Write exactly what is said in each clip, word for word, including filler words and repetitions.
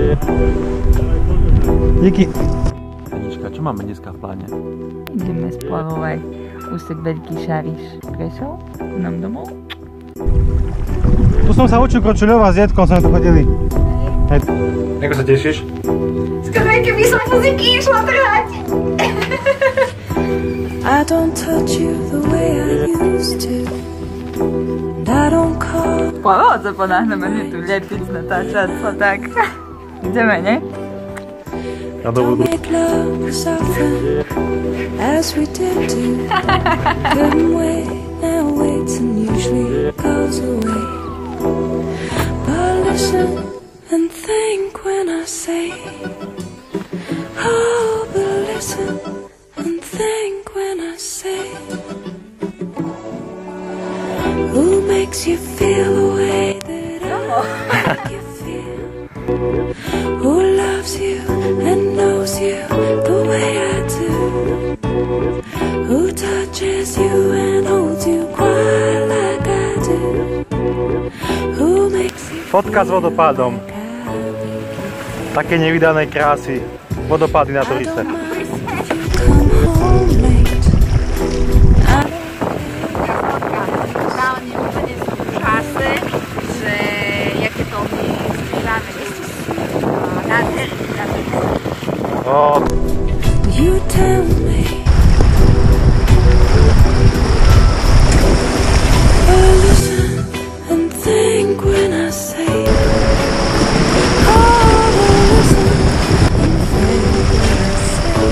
Díky. Anička, čo máme dneska v pláne? Ideme splavovať úsek Veľký Šariš. Prešol k nám domov? Tu som sa učil kročuľovať s Jedkom, sme tu chodili. Hej. Ako sa tešíš? Skoro aj keby som muziky išla trhať. I don't touch you the way I used to. I don't call. Splavovať sa ponáhneme, nie tu lepiť, natáčať sa tak. Ideme, ne? Ja do vodu. As we did do. Couldn't wait, now waits and usually goes away. But listen and think when I say, oh, but listen and think when I say, who makes you feel the way that I make you feel? Who loves you and knows you the way I do? Who touches you and holds you quite like I do? Who makes you Fotka s vodopádom. Také nevydanej krásy. Vodopády na Turise. Oh. You tell me. Oh, listen and think when I say, oh, listen and think when I say,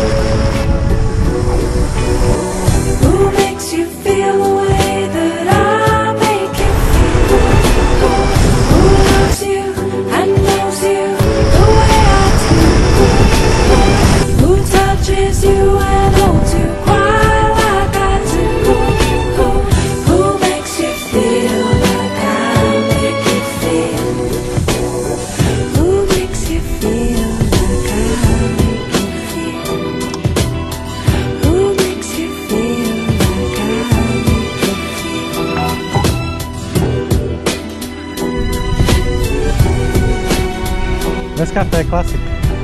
who makes you feel the way that I make you feel? Who loves you and knows you the way I do? Who touches you and holds you quite like I do? Who makes you feel like I make you feel? Who makes you feel like I make you feel? Who makes you feel like I make you feel? Dneska to je klasik.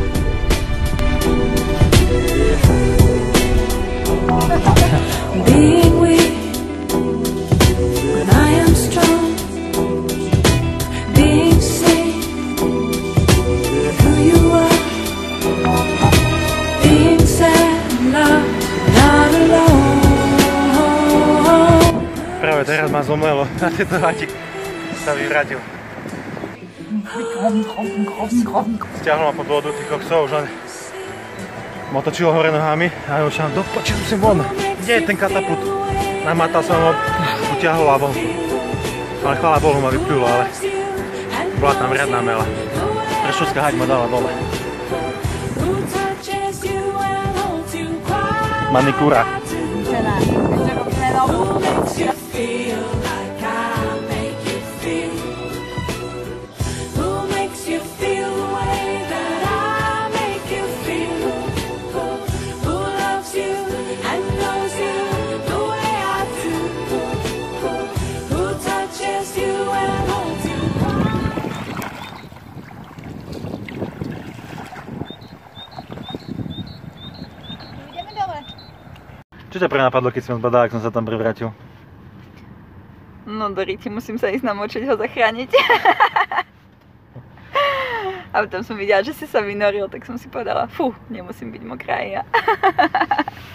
Being weak when I am strong, being seen who you are, being sad and loved, not alone. Práve teraz ma zomlelo a tento hátik sa vyvrátil. Stiahol ma pod vodu, tých koksov, už len ma otočilo hore nohami a ja už tam do počet musím von. Kde je ten katapult? Namátal som ho, utiahol a von. Ale chvála Bohu ma vyplulo, ale bola tam riadna mela. Prešovská haď ma dala dole. Manikúra. Čo ťa prenapadlo, keď som zbadal, ak som sa tam prevrátil? No do riti, musím sa ísť namočiť, ho zachrániť. A potom som videla, že si sa vynoril, tak som si povedala, fú, nemusím byť mokrá ja.